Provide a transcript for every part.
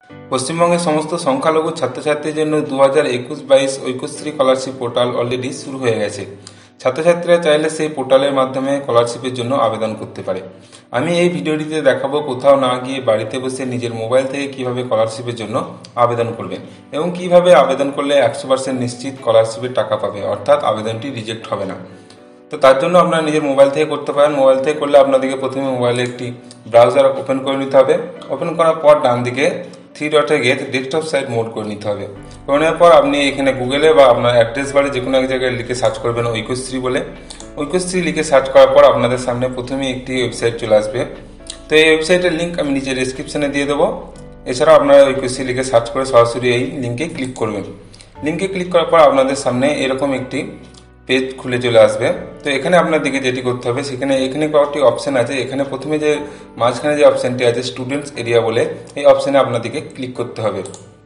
পশ্চিমবঙ্গের সমস্ত সংখ্যালঘু ছাত্রছাত্রীর জন্য 2021-22 ঐক্যশ্রী স্কলারশিপ পোর্টাল অলরেডি শুরু হয়ে গেছে। ছাত্রছাত্রীরা চাইলে সেই পোর্টালের মাধ্যমে স্কলারশিপের জন্য আবেদন করতে পারে। আমি এই ভিডিওটিতে দেখাবো কোথাও না গিয়ে বাড়িতে বসে নিজের মোবাইল থেকে কিভাবে স্কলারশিপের জন্য আবেদন করবেন এবং কিভাবে আবেদন করলে 100% নিশ্চিত স্কলারশিপের টাকা পাবে, অর্থাৎ আবেদনটি রিজেক্ট হবে না। তো তার জন্য আপনারা নিজের মোবাইল থেকে করতে পারেন। মোবাইল থেকে করলে আপনাদেরকে প্রথমে মোবাইলে একটি ব্রাউজার ওপেন করে নিতে হবে। ওপেন করার পর ডান দিকে 3 ডটে গিয়ে ডেস্কটপ সাইট মোড করে নিতে হবে। করে নেওয়ার পর আপনি এখানে গুগলে বা আপনার অ্যাড্রেস বারে যে কোনো এক জায়গায় লিখে সার্চ করবেন ঐক্যশ্রী বলে। ঐক্যশ্রী লিখে সার্চ করার পর আপনাদের সামনে প্রথমে একটি ওয়েবসাইট চলে আসবে। তো এই ওয়েবসাইটের লিঙ্ক আমি নিচে ডেসক্রিপশনে দিয়ে দেবো। এছাড়াও আপনারা ঐক্যশ্রী লিখে সার্চ করে সরাসরি এই লিঙ্কে ক্লিক করবেন। লিঙ্কে ক্লিক করার পর আপনাদের সামনে এরকম একটি পেজ খুলে চলে আসবে। তো এখানে আপনাদেরকে যেটি করতে হবে, এখানে কয়েকটি অপশন আছে। এখানে প্রথমে যে মাঝখানে যে অপশনটি আছে স্টুডেন্টস এরিয়া বলে, এই অপশনে আপনাদেরকে ক্লিক করতে হবে।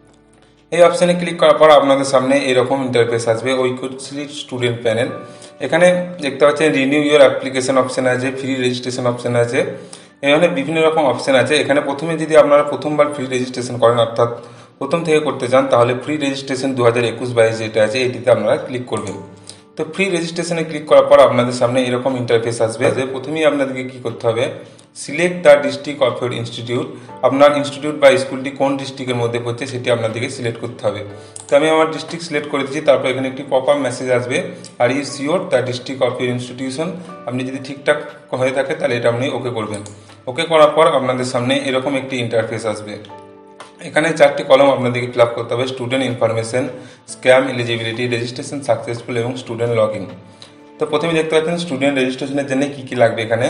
এই অপশনে ক্লিক করার পর আপনাদের সামনে এরকম ইন্টারফেস আসবে, ঐক্যশ্রী স্টুডেন্ট প্যানেল। এখানে দেখতে পাচ্ছেন রিনিউ ইউর অ্যাপ্লিকেশন অপশন আছে, ফ্রি রেজিস্ট্রেশন অপশন আছে, এখানে বিভিন্ন রকম অপশন আছে। এখানে প্রথমে যদি আপনারা প্রথমবার ফ্রি রেজিস্ট্রেশন করেন, অর্থাৎ প্রথম থেকে করতে চান, তাহলে ফ্রি রেজিস্ট্রেশন 2021-22 যেটা আছে এটিতে আপনারা ক্লিক করবেন। তো ফ্রি রেজিস্ট্রেশনে ক্লিক করার পর আপনাদের সামনে এরকম ইন্টারফেস আসবে। প্রথমেই আপনাদেরকে কি করতে হবে, select the district of your institute. আপনার ইনস্টিটিউট বা স্কুলটি কোন ডিস্ট্রিক্টের মধ্যে পড়ছে সেটি আপনাদেরকে সিলেক্ট করতে হবে। তো আমি আমার ডিস্ট্রিক্ট সিলেক্ট করে দিচ্ছি। তারপর এখানে একটি পপ আপ মেসেজ আসবে, are you sure the district of your institution. আপনি যদি ঠিকঠাক হয়ে থাকে তাহলে এটা আপনি ওকে করবেন। ওকে করার পর আপনাদের সামনে এরকম একটি ইন্টারফেস আসবে। এখানে 4টি কলম আপনাদেরকে ফিল আপ করতে হবে, student information, scheme eligibility, registration successful এবং স্টুডেন্ট লগ ইন। তো প্রথমে দেখতে পাচ্ছেন স্টুডেন্ট রেজিস্ট্রেশনের জন্য কী কী লাগবে। এখানে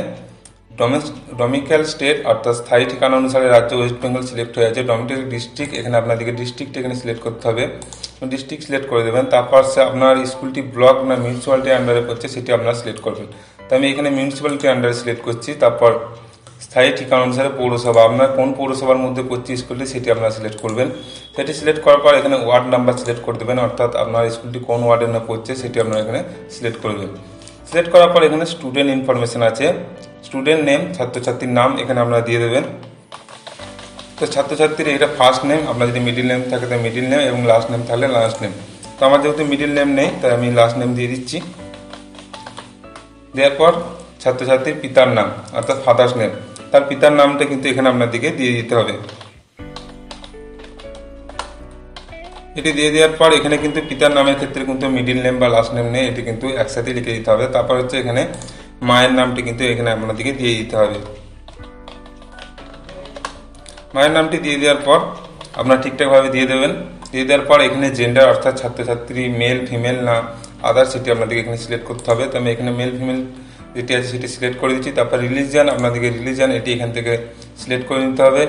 ডোমিসাইল স্টেট অর্থাৎ স্থায়ী ঠিকানা অনুসারে রাজ্য ওয়েস্ট বেঙ্গল সিলেক্ট হয়ে আছে। ডোমিসাইল ডিস্ট্রিক্ট, এখানে আপনাদেরকে ডিস্ট্রিক্ট এখানে সিলেক্ট করতে হবে, ডিস্ট্রিক্ট সিলেক্ট করে দেবেন। তারপর আপনার স্কুলটি ব্লক না মিউনিসিপ্যালিটির আন্ডারে পড়ছে সেটি আপনারা সিলেক্ট করবেন। তো আমি এখানে মিউনিসিপ্যালিটির আন্ডারে সিলেক্ট করছি। তারপর স্থায়ী ঠিকানা অনুসারে পৌরসভা, আপনার কোন পৌরসভার মধ্যে পড়ছে স্কুলটি সেটি আপনারা সিলেক্ট করবেন। সেটি সিলেক্ট করার পর এখানে ওয়ার্ড নাম্বার সিলেক্ট করে দেবেন, অর্থাৎ আপনার স্কুলটি কোন ওয়ার্ডের না পড়ছে সেটি আপনারা এখানে সিলেক্ট করবেন। সিলেক্ট করার পর এখানে স্টুডেন্ট ইনফরমেশন আছে, স্টুডেন্ট নেম, ছাত্রছাত্রীর নাম এখানে আপনারা দিয়ে দেবেন। তো ছাত্রছাত্রীর এটা ফার্স্ট নেম, আপনার যদি মিডিল নেম থাকে তো মিডিল নেম এবং লাস্ট নেম থাকলে লাস্ট নেম। তো আমার যেহেতু মিডিল নেম নেই তাই আমি লাস্ট নেম দিয়ে দিচ্ছি। দেওয়ার পর ছাত্রছাত্রীর পিতার নাম অর্থাৎ ফাদার্স নেম, তার পিতার নামটা কিন্তু এখানে আপনাদেরকে দিয়ে দিতে হবে। এটি দিয়ে দেওয়ার পর এখানে কিন্তু পিতার নামের ক্ষেত্রে কিন্তু মিডিল নেম বা লাস্ট নেম নেই, এটি কিন্তু একসাথে লিখে দিতে হবে। তারপর হচ্ছে এখানে মায়ের নামটি কিন্তু এখানে আপনাদেরকে দিয়ে দিতে হবে। মায়ের নামটি দিয়ে দেওয়ার পর আপনারা ঠিকঠাকভাবে দিয়ে দেবেন। দিয়ে দেওয়ার পর এখানে জেন্ডার অর্থাৎ ছাত্রছাত্রী মেল ফিমেল না আদার সেটি আপনাদেরকে এখানে সিলেক্ট করতে হবে। তো আমি এখানে মেল ফিমেল যেটি আছে সেটি সিলেক্ট করে দিচ্ছি। তারপর রিলিজিয়ান, আপনাদেরকে রিলিজিয়ান এটি এখান থেকে সিলেক্ট করে নিতে হবে।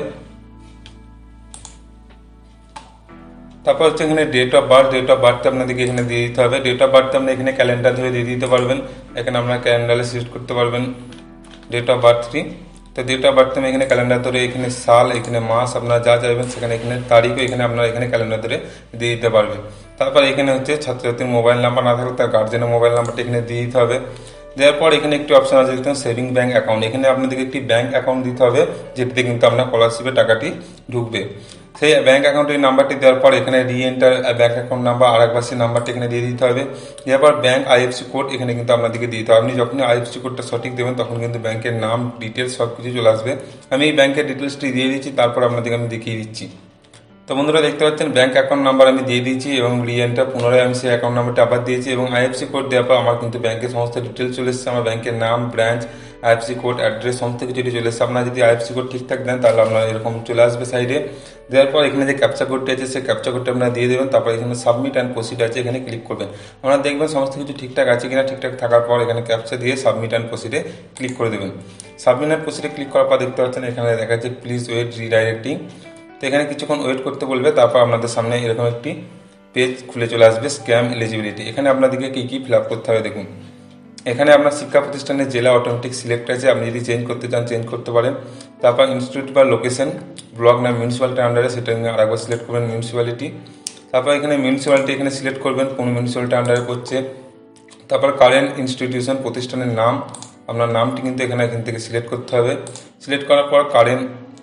তারপর হচ্ছে এখানে ডেট অফ বার্থ আপনাদেরকে এখানে দিয়ে দিতে হবে। ডেট অফ বার্থ আপনি এখানে ক্যালেন্ডার ধরে দিয়ে দিতে পারবেন, এখানে আপনার ক্যালেন্ডারে সিলেক্ট করতে পারবেন ডেট অফ বার্থটি। তো ডেট অফ বার্থ আমি এখানে ক্যালেন্ডার ধরে এখানে সাল, এখানে মাস, আপনারা যা চাইবেন সেখানে এখানে তারিখও এখানে আপনারা এখানে ক্যালেন্ডার ধরে দিয়ে দিতে পারবেন। তারপর এখানে হচ্ছে ছাত্রছাত্রীর মোবাইল নাম্বার না থাকলে তার গার্জেনের মোবাইল নাম্বারটা এখানে দিয়ে দিতে হবে। দেওয়ার পর এখানে একটি অপশন আছে দেখতে সেভিং ব্যাঙ্ক অ্যাকাউন্ট, এখানে আপনাদেরকে একটি ব্যাঙ্ক অ্যাকাউন্ট দিতে হবে যেটিতে কিন্তু আপনার স্কলারশিপের টাকাটি ঢুকবে। সেই ব্যাঙ্ক অ্যাকাউন্টের নাম্বারটি দেওয়ার পর এখানে রিএন্টার ব্যাঙ্ক অ্যাকাউন্ট নাম্বার আরেকবার সেই নাম্বারটি এখানে দিয়ে দিতে হবে। দেওয়ার পর ব্যাঙ্ক আইএফসি কোড এখানে কিন্তু আপনাদেরকে দিতে হবে। আপনি যখনই আইএফসি কোডটা সঠিক দেবেন তখন কিন্তু ব্যাঙ্কের নাম ডিটেলস সব কিছু চলে আসবে। আমি এই ব্যাঙ্কের ডিটেলসটি দিয়ে দিচ্ছি, তারপর আপনাদেরকে আমি দেখিয়ে দিচ্ছি। তো বন্ধুরা দেখতে পাচ্ছেন ব্যাঙ্ক অ্যাকাউন্ট নাম্বার আমি দিয়ে দিয়েছি এবং রিএন্টার পুনরায় আমি সেই অ্যাকাউন্ট নাম্বারটা আবার দিয়েছি এবং আইএফসি কোড দেওয়ার পর আমার কিন্তু ব্যাঙ্কের সমস্ত ডিটেলস চলে এসেছে। আমার ব্যাঙ্কের নাম, ব্রাঞ্চ, আইএফসি কোড, অ্যাড্রেস সমস্ত কিছু চলে এসেছে। আপনারা যদি আইএফসি কোড ঠিকঠাক দেন তাহলে আপনার এরকম চলে আসবে সাইডে। দেওয়ার পর এখানে যে ক্যাপচা কোডটি আছে সেই ক্যাপচা কোডটা আপনারা দিয়ে দেবেন। তারপর এখানে সাবমিট অ্যান্ড প্রসিড আছে, এখানে ক্লিক করবেন। আপনারা দেখবেন সমস্ত কিছু ঠিকঠাক আছে কিনা, ঠিকঠাক থাকার পর এখানে ক্যাপচা দিয়ে সাবমিট অ্যান্ড প্রসিডে ক্লিক করে দেবেন। সাবমিট অ্যান্ড প্রসিডে ক্লিক করার পর দেখতে পাচ্ছেন এখানে দেখা যাচ্ছে প্লিজ ওয়েট রিডাইরেক্টিং। তো এখানে কিছুক্ষণ ওয়েট করতে বলবে। তারপর আপনাদের সামনে এরকম একটি পেজ খুলে চলে আসবে স্ক্যাম এলিজিবিলিটি। এখানে আপনাদেরকে কী কী ফিল আপ করতে হবে দেখুন। এখানে আপনার শিক্ষা প্রতিষ্ঠানের জেলা অটোমেটিক সিলেক্ট আছে, আপনি যদি চেঞ্জ করতে চান চেঞ্জ করতে পারেন। তারপর ইনস্টিটিউট বা লোকেশন, ব্লক না মিউনিসিপ্যালিটির আন্ডারে সেটা আরেকবার সিলেক্ট করবেন মিউনিসিপ্যালিটি। তারপর এখানে মিউনিসিপ্যালিটি এখানে সিলেক্ট করবেন কোন মিউনিসিপ্যালিটির আন্ডারে পড়ছে। তারপর কারেন্ট ইনস্টিটিউশন, প্রতিষ্ঠানের নাম, আপনার নামটি কিন্তু এখান থেকে সিলেক্ট করতে হবে। সিলেক্ট করার পর কারেন্ট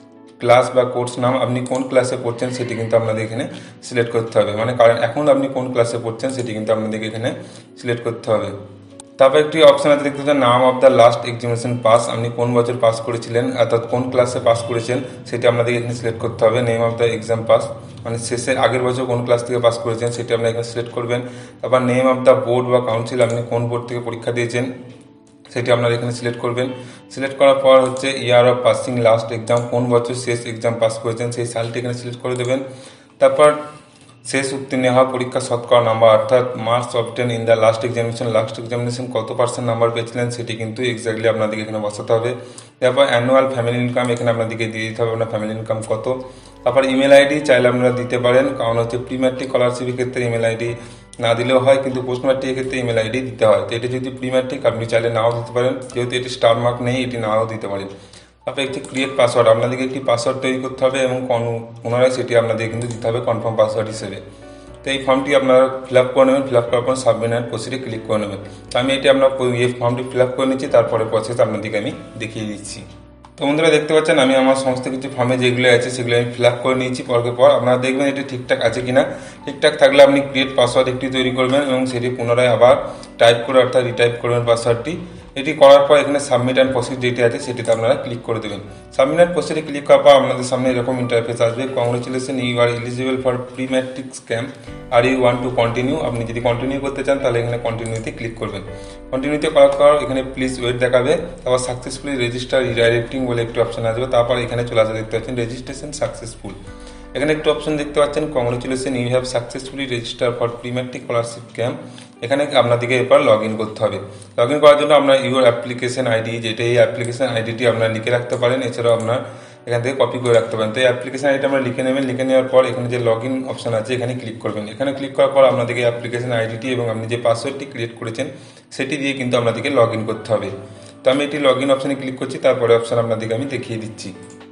ক্লাস বা কোর্স নাম, আপনি কোন ক্লাসে পড়ছেন সেটি কিন্তু আপনাদের এখানে সিলেক্ট করতে হবে, মানে কারণ এখন আপনি কোন ক্লাসে পড়ছেন সেটি কিন্তু আপনাদেরকে এখানে সিলেক্ট করতে হবে। তারপর একটি অপশন আছে দেখতে পাচ্ছেন name of the last examination pass, আপনি কোন বছর পাস করেছিলেন অর্থাৎ কোন ক্লাসে পাস করেছেন সেটি আপনাদেরকে এখানে সিলেক্ট করতে হবে। Name of the exam pass, মানে শেষে আগের বছর কোন ক্লাস থেকে পাস করেছেন সেটি আপনি এখানে সিলেক্ট করবেন। তারপর নেম অফ দ্য বোর্ড বা কাউন্সিল, আপনি কোন বোর্ড থেকে পরীক্ষা দিয়েছেন সেটি আপনারা এখানে সিলেক্ট করবেন। সিলেক্ট করার পর হচ্ছে year of passing last exam, কোন বছর শেষ এক্সাম পাস করেছেন সেই সালটি এখানে সিলেক্ট করে দেবেন। তারপর শেষ উত্তীর্ণ হওয়া পরীক্ষা শতকরা নাম্বার, অর্থাৎ marks obtain in the last examination কত পার্সেন্ট নাম্বার পেয়েছিলেন সেটি কিন্তু এক্স্যাক্টলি আপনাদেরকে এখানে বসাতে হবে। তারপর অ্যানুয়াল ফ্যামিলি ইনকাম, এখানে আপনাদেরকে দিয়ে দিতে হবে আপনার ফ্যামিলি ইনকাম কত। তারপর ইমেল আইডি চাইলে আপনারা দিতে পারেন, কারণ হচ্ছে প্রি ম্যাট্রিক স্কলারশিপের ক্ষেত্রে ইমেল আইডি না দিলেও হয়, কিন্তু পোস্ট ম্যাট্রিকের ক্ষেত্রে ইমেল আইডি দিতে হয়। তো এটি যদি প্রি ম্যাট্রিক আপনি চাইলে নাও দিতে পারেন, যেহেতু এটি স্টার মার্ক নেই এটি নাও দিতে পারেন। তারপর একটি ক্রিয়েট পাসওয়ার্ড, আপনাদেরকে একটি পাসওয়ার্ড তৈরি করতে হবে এবং পুনরায় সেটি আপনাদের কিন্তু দিতে হবে কনফার্ম পাসওয়ার্ড হিসেবে। তো এই ফর্মটি আপনারা ফিল আপ করে নেবেন, ফিল আপ করার পর সাবমিট অ্যান্ড প্রসিডে ক্লিক করে নেবেন। তো আমি এটি আপনার এই ফর্মটি ফিল আপ করে নিচ্ছি, তারপরে প্রসেস আপনাদেরকে আমি দেখিয়ে দিচ্ছি। তো বন্ধুরা দেখতে পাচ্ছেন আমি আমার সমস্ত কিছু ফর্মে যেগুলো আছে সেগুলো আমি ফিল আপ করে নিয়েছি। পরের পর আপনারা দেখবেন এটি ঠিকঠাক আছে কিনা। ঠিকঠাক থাকলে আপনি ক্রিয়েট পাসওয়ার্ড একটি তৈরি করবেন এবং সেটি পুনরায় আবার টাইপ করে অর্থাৎ রিটাইপ করবেন পাসওয়ার্ডটি। এটি করার পর এখানে সাবমিট অ্যান্ড প্রসিড যেটি আছে সেটিতে আপনারা ক্লিক করে দেবেন। সাবমিট অ্যান্ড প্রসিডে ক্লিক করার পর আপনাদের সামনে এরকম ইন্টারফেস আসবে, congratulation you are eligible for pre matric scheme, are you want to continue. আপনি যদি কন্টিনিউ করতে চান তাহলে এখানে কন্টিনিউতে ক্লিক করবেন। কন্টিনিউতে করার পর এখানে প্লিজ ওয়েট দেখাবে, তারপর সাকসেসফুলি রেজিস্টার রিডাইরেক্টিং বলে একটি অপশন আসবে। তারপর এখানে চলে আসবে দেখতে পাচ্ছেন রেজিস্ট্রেশন সাকসেসফুল। এখানে একটি অপশন দেখতে পাচ্ছেন congratulation you have successfully register for pre matric scholarship scheme. এখানে আপনাদেরকে এরপর লগ ইন করতে হবে। লগ ইন করার জন্য আপনার ইউর অ্যাপ্লিকেশন আইডি, যেটা এই অ্যাপ্লিকেশন আইডিটি আপনারা লিখে রাখতে পারেন, এছাড়াও আপনার এখান থেকে কপি করে রাখতে পারেন। তো এই অ্যাপ্লিকেশন আইডিটা আমরা লিখে নেবেন। লিখে নেওয়ার পর এখানে যে লগ ইন অপশন আছে এখানে ক্লিক করবেন। এখানে ক্লিক করার পর আপনাদেরকে অ্যাপ্লিকেশন আইডিটি এবং আপনি যে পাসওয়ার্ডটি ক্রিয়েট করেছেন সেটি দিয়ে কিন্তু আপনাদেরকে লগ ইন করতে হবে। তো আমি এটি লগ ইন অপশানে ক্লিক করছি, তারপরে অপশান আপনাদেরকে আমি দেখিয়ে দিচ্ছি।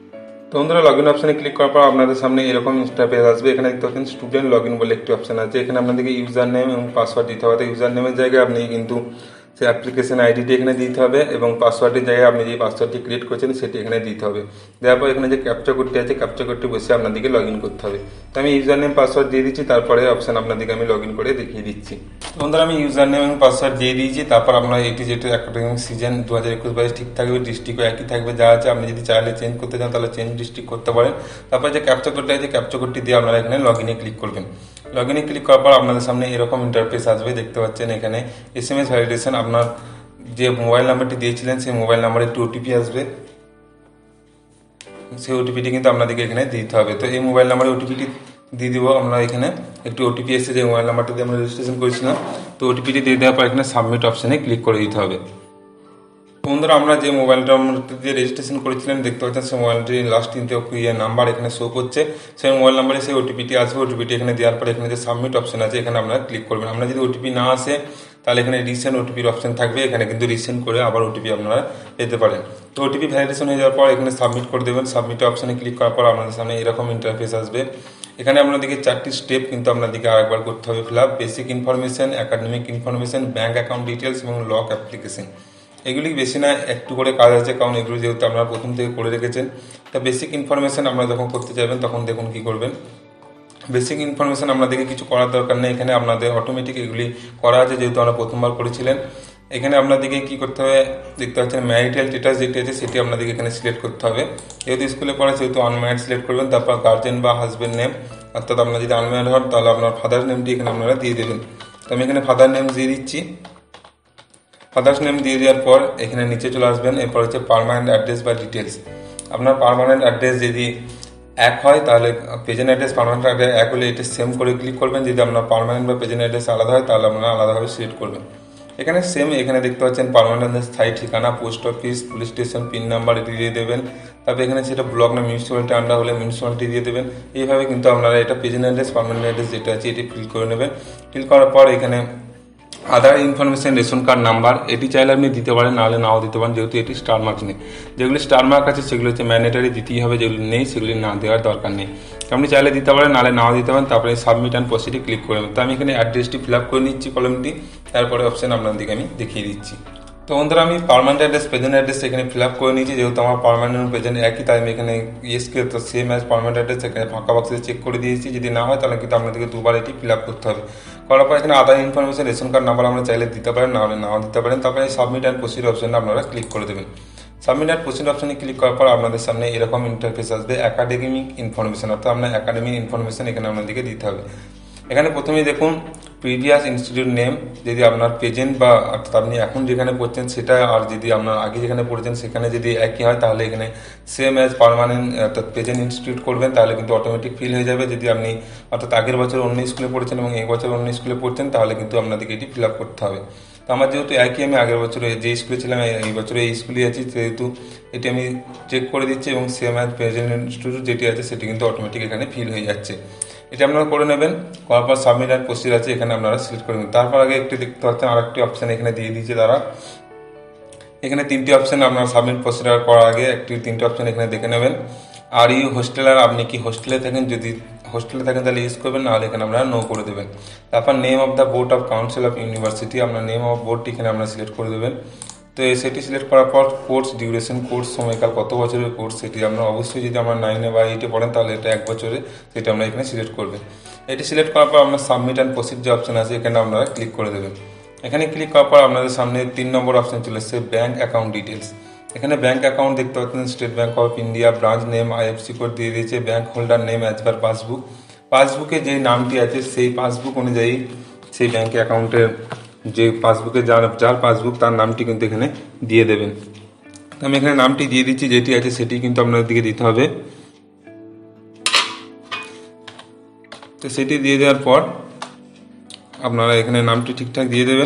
তো বন্ধুরা লগ ইন অপশানে ক্লিক করার পর আপনাদের সামনে এরকম ইন্টারফেস আসবে। এখানে দেখতে পাচ্ছেন স্টুডেন্ট লগ ইন বলে একটি অপশান আছে। এখানে আপনাদেরকে ইউজার নেম এবং পাসওয়ার্ড দিতে হবে। ইউজার নেমের জায়গায় আপনি কিন্তু সেই অ্যাপ্লিকেশন আইডিটি এখানে দিতে হবে এবং পাসওয়ার্ডের জায়গায় আপনি যে পাসওয়ার্ডটি ক্রিয়েট করেছেন সেটি এখানে দিতে হবে। দেওয়ার পর এখানে যে ক্যাপচা কোডটি আছে ক্যাপচা কোডটি বসে আপনাদেরকে লগ ইন করতে হবে। তো আমি ইউজার নেম পাসওয়ার্ড দিয়ে দিচ্ছি, তারপরে অপশান আপনাদেরকে আমি লগ ইন করে দেখিয়ে দিচ্ছি। বন্ধুরা আমি ইউজার নেম এবং পাসওয়ার্ড দিয়ে দিয়েছি। তারপর আপনার এটি যেটা একাডেমিক সিজন 2021-22 ঠিক থাকবে, ডিস্ট্রিক্টও একই থাকবে যা আছে। আপনি যদি চাইলে চেঞ্জ করতে চান তাহলে চেঞ্জ ডিস্ট্রিক্ট করতে পারেন। তারপর যে ক্যাপচা কোডটা আছে ক্যাপচা কোডটি দিয়ে আপনারা এখানে লগ ইনে ক্লিক করবেন। লগ ইনে ক্লিক করার পর আপনাদের সামনে এরকম ইন্টারফেস আসবে। দেখতে পাচ্ছেন এখানে SMS ভ্যালিডেশন, আপনার যে মোবাইল নাম্বারটি দিয়েছিলেন সেই মোবাইল নাম্বারে একটি ওটিপি আসবে। সেই ওটিপিটি কিন্তু আপনাদেরকে এখানে দিতে হবে। তো এই মোবাইল নাম্বারে ওটিপিটি দিয়ে দিব। আমরা এখানে একটি ওটিপি এসেছে যে মোবাইল নাম্বারটি দিয়ে আমরা রেজিস্ট্রেশন করেছিলাম। তো ওটিপিটি দিয়ে দেওয়ার পর এখানে সাবমিট অপশানে ক্লিক করে দিতে হবে। বন্ধুরা আমরা যে মোবাইলটা দিয়ে রেজিস্ট্রেশন করেছিলেন দেখতে পাচ্ছেন সেই মোবাইলটির লাস্ট তিনটে নাম্বার এখানে শো করছে। সেই মোবাইল নাম্বারে সেই ওটিপিটি আসবে। ওটিপিটি এখানে দেওয়ার পরে এখানে যে সাবমিট অপশন আছে এখানে আপনারা ক্লিক করবেন। আমরা যদি ওটিপি না আসে তাহলে এখানে রিসেন্ট ওটিপির অপশন থাকবে, এখানে কিন্তু রিসেন্ট করে আবার ওটিপি আপনারা পেতে পারেন। তো ওটিপি ভ্যালিডেশন হয়ে যাওয়ার পর এখানে সাবমিট করে দেবেন। সাবমিট অপশানে ক্লিক করার পর আপনাদের সামনে এরকম ইন্টারফেস আসবে। এখানে আপনাদেরকে 4টি স্টেপ কিন্তু আপনাদেরকে আরেকবার করতে হবে fill up. Basic information, academic information, bank account details এবং লক অ্যাপ্লিকেশন। এগুলি বেশি না একটু করে কাজ আছে, কারণ এগুলো যেহেতু আপনারা প্রথম থেকে করে রেখেছেন। তা বেসিক ইনফরমেশন আপনারা যখন করতে চাইবেন তখন দেখুন কি করবেন। বেসিক ইনফরমেশন আপনাদেরকে কিছু করার দরকার নেই, এখানে আপনাদের অটোমেটিক এগুলি করা আছে যেহেতু আমরা প্রথমবার করেছিলেন। এখানে আপনাদেরকে কি করতে হবে দেখতে পাচ্ছেন ম্যারিটাল স্ট্যাটাস যেটি আছে সেটি আপনাদেরকে এখানে সিলেক্ট করতে হবে। যেহেতু স্কুলে পড়ে সেহেতু আনম্যারিড সিলেক্ট করবেন। তারপর গার্জেন বা হাজব্যান্ড নেম, অর্থাৎ আপনারা যদি আনম্যারিড হন তাহলে আপনার ফাদার নেমটি এখানে আপনারা দিয়ে দেবেন। তো আমি এখানে ফাদার নেম দিয়ে দিচ্ছি। ফাদার্স নেম দিয়ে দেওয়ার পর এখানে নিচে চলে আসবেন। এরপর হচ্ছে পার্মানেন্ট অ্যাড্রেস বা ডিটেলস। আপনার পার্মানেন্ট অ্যাড্রেস যদি এক হয় তাহলে প্রেজেন্ট অ্যাড্রেস পার্মানেন্ট অ্যাড্রেস এক হলে এটা সেম করে ক্লিক করবেন। যদি আপনার পার্মানেন্ট বা প্রেজেন্ট অ্যাড্রেস আলাদা হয় তাহলে আপনারা আলাদাভাবে সিলেক্ট করবেন। এখানে সেম এখানে দেখতে পাচ্ছেন পার্মানেন্ট স্থায়ী ঠিকানা, post office, police station, pin number এটি দিয়ে দেবেন। তারপর এখানে সেটা ব্লক না মিউনিসিপ্যালিটি আন্ডার হলে মিউনিসিপ্যালিটি দিয়ে দেবেন। এইভাবে কিন্তু আপনারা এটা প্রেজেন্ট অ্যাড্রেস পার্মানেন্ট অ্যাড্রেস যেটা আছে এটি ফিল করে নেবেন। ফিল করার পর এখানে other information, ration card number এটি চাইলে আপনি দিতে পারেন, নাহলে নাও দিতে পারেন, যেহেতু এটি স্টার মার্ক নেই। যেগুলি স্টার মার্ক আছে সেগুলো হচ্ছে ম্যান্ডেটারি দিতেই হবে, যেগুলি নেই সেগুলি না দেওয়ার দরকার নেই। আপনি চাইলে দিতে পারেন, নাহলে নাও দিতে পারেন। তারপরে সাবমিট অ্যান্ড প্রসিডে ক্লিক করবেন। তো আমি এখানে অ্যাড্রেসটি ফিল আপ করে নিচ্ছি কলমটি, তারপরে অপশান আপনাদেরকে আমি দেখিয়ে দিচ্ছি। তো তো বন্ধুরা আমি পার্মানেন্ট অ্যাড্রেস প্রেজেন্ট অ্যাড্রেস এখানে ফিল আপ করে নিয়েছি, যেহেতু আমার পার্মানেন্ট প্রেজেন্ট একই, তাই আমি এখানে ইয়েসকে তো সেম অ্যাজ পার্মানেন্ট অ্যাড্রেস এখানে ফাঁকা বক্সে চেক করে দিয়েছি। যদি না হয় তাহলে কিন্তু আপনাদেরকে দুবার এটি ফিল আপ করতে হবে। করার পর এখানে Aadhaar information, ration card number আমরা চাইলে দিতে পারেন, নাহলে নাও দিতে পারেন। তারপরে সাবমিট অ্যান্ড প্রসিড অপশনে আপনারা ক্লিক করে দেবেন। সাবমিট অ্যান্ড প্রসিড অপশনে ক্লিক করার পর আপনাদের সামনে এরকম ইন্টারফেস আসবে, একাডেমিক ইনফরমেশন, অর্থাৎ আপনার একাডেমিক ইনফরমেশন এখানে আপনাদেরকে দিতে হবে। এখানে প্রথমেই দেখুন প্রিভিয়াস ইনস্টিটিউট নেম, যদি আপনার প্রেজেন্ট বা অর্থাৎ আপনি এখন যেখানে পড়ছেন সেটা, আর যদি আপনার আগে যেখানে পড়ছেন সেখানে যদি একই হয় তাহলে এখানে সেম অ্যাজ পার্মানেন্ট অর্থাৎ প্রেজেন্ট ইনস্টিটিউট করবেন, তাহলে কিন্তু অটোমেটিক ফিল হয়ে যাবে। যদি আপনি অর্থাৎ আগের বছর অন্য স্কুলে পড়েছেন এবং এই বছর অন্য স্কুলে পড়ছেন তাহলে কিন্তু আপনাদেরকে এটি ফিল আপ করতে হবে। তো আমার যেহেতু একই, আমি আগের বছরে যে স্কুলে ছিলাম এই বছরে এই স্কুলে আছি, সেহেতু এটি আমি চেক করে দিচ্ছি এবং সেম অ্যাজ প্রেজেন্ট ইনস্টিটিউট যেটি আছে সেটি কিন্তু অটোমেটিক এখানে ফিল হয়ে যাচ্ছে। এটা আপনারা করে নেবেন। করার পর সাবমিট অ্যান্ড প্রসিড আছে, এখানে আপনারা সিলেক্ট করে নেবেন। তারপর আগে একটি দেখতে পাচ্ছেন আরেকটি অপশান এখানে দিয়ে দিয়েছে তারা। এখানে তিনটি অপশান আপনারা সাবমিট প্রসিডার করার আগে তিনটি অপশান এখানে দেখে নেবেন। আর ইউ হোস্টেলার, আপনি কি হোস্টেলে থাকেন, যদি হোস্টেলে থাকেন তাহলে ইউজ করবেন, নাহলে এখানে আপনারা নো করে দেবেন। তারপর name of the board of council of university, আপনার নেম অফ বোর্ডটি এখানে আপনারা সিলেক্ট করে দেবেন। তো সেটি সিলেক্ট করার পর কোর্স ডিউরেশন, কোর্স সময়কাল কত বছরের কোর্স, সেটি আমরা অবশ্যই যদি আমরা 9 বা 8 পড়েন তাহলে এটা 1 বছরে, সেটা আমরা এখানে সিলেক্ট করবেন। এটি সিলেক্ট করার পর আমরা সাবমিট অ্যান্ড প্রসিড যে অপশন আছে এখানে আপনারা ক্লিক করে দেবেন। এখানে ক্লিক করার পর আপনাদের সামনে 3 নম্বর অপশন চলে এসেছে ব্যাঙ্ক অ্যাকাউন্ট ডিটেলস। এখানে ব্যাঙ্ক অ্যাকাউন্ট দেখতে পাচ্ছেন State Bank of India, branch name IFSC code দিয়ে দিয়েছে, bank holder name as per passbook, পাসবুকে যে নামটি আছে সেই পাসবুক অনুযায়ী সেই ব্যাঙ্ক অ্যাকাউন্টের যে পাসবুকে যার পাসবুক তার নামটি কিন্তু এখানে দিয়ে দেবেন। আমি এখানে নামটি দিয়ে দিচ্ছি, যেটি আছে সেটি কিন্তু আপনাদের দিকে দিতে হবে। তো সেটি দিয়ে দেওয়ার পর আপনারা এখানে নামটি ঠিকঠাক দিয়ে দেবেন।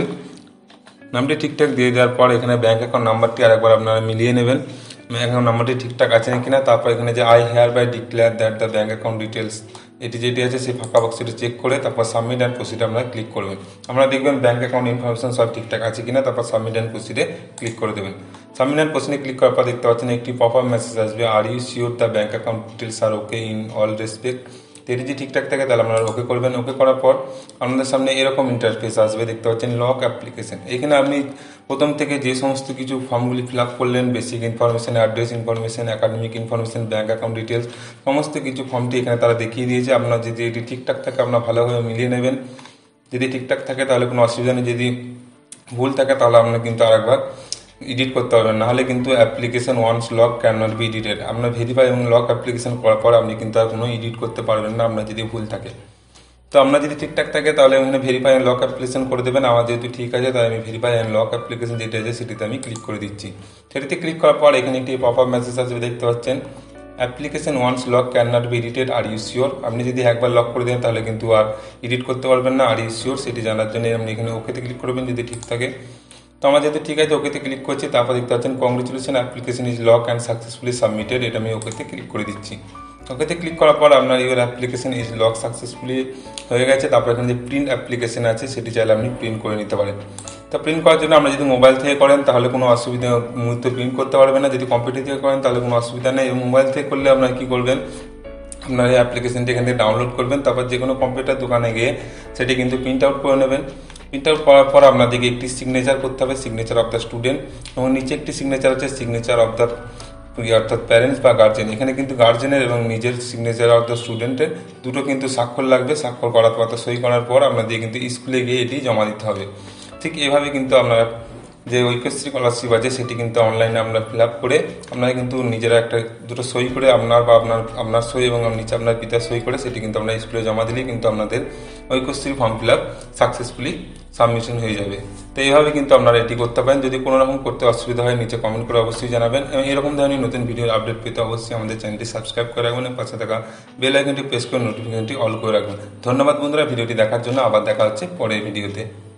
নামটি ঠিকঠাক দিয়ে দেওয়ার পর এখানে ব্যাঙ্ক অ্যাকাউন্ট নাম্বারটি আরেকবার আপনারা মিলিয়ে নেবেন, ব্যাঙ্ক অ্যাকাউন্ট নাম্বারটি ঠিকঠাক আছে কিনা। তারপর এখানে যে I hereby declare that the bank account details, এটি যেটি আছে সেই ফাঁকা বক্সটি চেক করে তারপর সাবমিট অ্যান্ড প্রসিডে আপনারা ক্লিক করবেন। আপনারা দেখবেন ব্যাঙ্ক অ্যাকাউন্ট ইনফরমেশন সব ঠিকঠাক আছে কিনা, তারপর সাবমিট অ্যান্ড প্রসিডে ক্লিক করে দেবেন। সাবমিট অ্যান্ড প্রসিডে ক্লিক করার পর দেখতে পাচ্ছেন একটি পপ আপ মেসেজ আসবে, are you sure the bank account details are okay in all respect. এটি যদি ঠিকঠাক থাকে তাহলে আপনারা ওকে করবেন। ওকে করার পর আপনাদের সামনে এরকম ইন্টারফেস আসবে, দেখতে পাচ্ছেন লক অ্যাপ্লিকেশন। এখানে আপনি প্রথম থেকে যে সমস্ত কিছু ফর্মগুলি ফিল আপ করলেন, basic information, address information, academic information, bank account details, সমস্ত কিছু ফর্মটি এখানে তারা দেখিয়ে দিয়েছে। আপনার যদি এটি ঠিকঠাক থাকে আপনারা ভালোভাবে মিলিয়ে নেবেন। যদি ঠিকঠাক থাকে তাহলে কোনো অসুবিধা নেই, যদি ভুল থাকে তাহলে আপনারা কিন্তু আরেকবার এডিট করতে পারবেন, নাহলে কিন্তু application once lock cannot be edited. আপনার ভেরিফাই এবং লক অ্যাপ্লিকেশন করার পর আপনি কিন্তু আর কোনো এডিট করতে পারবেন না আপনার যদি ভুল থাকে। তো আপনার যদি ঠিকঠাক থাকে তাহলে এখানে ভেরিফাই অ্যান্ড লক অ্যাপ্লিকেশন করে দেবেন। আমার যেহেতু ঠিক আছে তাই আমি ভেরিফাই অ্যান্ড লক অ্যাপ্লিকেশন যেটা আছে সেটিতে আমি ক্লিক করে দিচ্ছি। সেটিতে ক্লিক করার পর এখানে একটি পপ আপ মেসেজ আসবে, দেখতে পাচ্ছেন application once lock cannot be edited, are you sure. আপনি যদি একবার লক করে দেন তাহলে কিন্তু আর এডিট করতে পারবেন না, আর ইউ শিওর সেটি জানার জন্য আপনি এখানে ওকেতে ক্লিক করবেন যদি ঠিক থাকে। তো আমার যেহেতু ঠিক আছে ওকেতে ক্লিক করছি। তারপর দেখতে পাচ্ছেন congratulation application is lock and successfully submitted, এটা আমি ওকেতে ক্লিক করে দিচ্ছি। ওকেতে ক্লিক করার পর আপনার your application is lock successfully হয়ে গেছে। তারপর এখানে যে প্রিন্ট অ্যাপ্লিকেশন আছে সেটি চাইলে আপনি প্রিন্ট করে নিতে পারেন। তো প্রিন্ট করার জন্য আমরা যদি মোবাইল থেকে করেন তাহলে কোনো অসুবিধা মুহূর্তে প্রিন্ট করতে পারবেন না, যদি কম্পিউটার থেকে করেন তাহলে কোনো অসুবিধা নেই। এবং মোবাইল থেকে করলে আপনারা কী করবেন, আপনার এই অ্যাপ্লিকেশনটি এখান থেকে ডাউনলোড করবেন, তারপর যে কোনো কম্পিউটার দোকানে গিয়ে সেটি কিন্তু প্রিন্ট আউট করে নেবেন। প্রিন্ট আউট করার পর আপনাদেরকে একটি সিগনেচার করতে হবে, সিগনেচার অফ দ্য স্টুডেন্ট, এবং নিচে একটি সিগনেচার আছে সিগনেচার অফ দ্য অর্থাৎ প্যারেন্টস বা গার্জেন। এখানে কিন্তু গার্জেনের এবং নিজের সিগনেচার অফ দ্য স্টুডেন্টের দুটো কিন্তু স্বাক্ষর লাগবে। স্বাক্ষর করার পর সই করার পর আপনাদের কিন্তু স্কুলে গিয়ে এটি জমা দিতে হবে। ঠিক এভাবে কিন্তু আপনারা যে ঐক্যশ্রী স্কলারশিপ আছে সেটি কিন্তু অনলাইনে আমরা ফিল আপ করে আপনারা কিন্তু নিজেরা একটা দুটো সই করে আপনার বা আপনার সই এবং নিচে আপনার পিতার সই করে সেটি কিন্তু আপনার স্কুলে জমা দিলেই কিন্তু আপনাদের Aikyashree form fill up successfully submission হয়ে যাবে। তো এইভাবে কিন্তু আপনারা এটি করতে পারেন। যদি কোনো রকম করতে অসুবিধা হয় নিচে কমেন্ট করে অবশ্যই জানাবেন, এবং এরকম ধরনের নতুন ভিডিওর আপডেট পেতে অবশ্যই আমাদের চ্যানেলটি সাবস্ক্রাইব করে রাখবেন এবং পাশে থাকা বেল আইকনটি প্রেস করে নোটিফিকেশনটি অল করে রাখবেন। ধন্যবাদ বন্ধুরা ভিডিওটি দেখার জন্য। আবার দেখা হচ্ছে পরের ভিডিওতে।